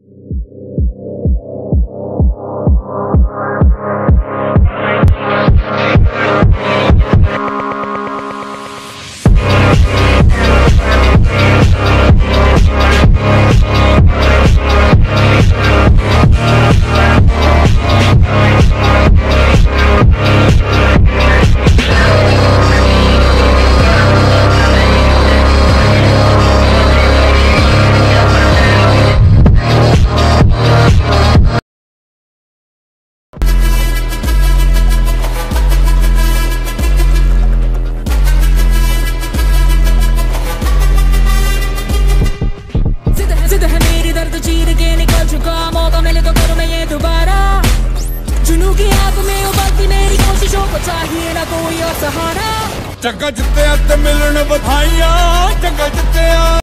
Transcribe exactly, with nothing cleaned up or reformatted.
चाहिए ना कोई और सहारा। चंगा जिते मिलन बधाइयां, चंगा जिते